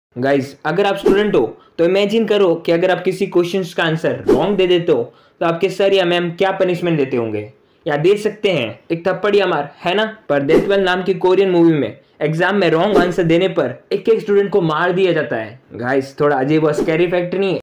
Guys अगर आप student हो तो इमेजिन करो कि अगर आप किसी क्वेश्चन का आंसर रॉन्ग दे देते हो तो आपके सर या मैम क्या पनिशमेंट देते होंगे, या दे सकते हैं एक थप्पड़ या मार, है ना। पर डेथ वेल नाम की कोरियन मूवी में एग्जाम में रॉन्ग आंसर देने पर एक एक स्टूडेंट को मार दिया जाता है। गाइस थोड़ा अजीब और स्कैरी फैक्ट नहीं है।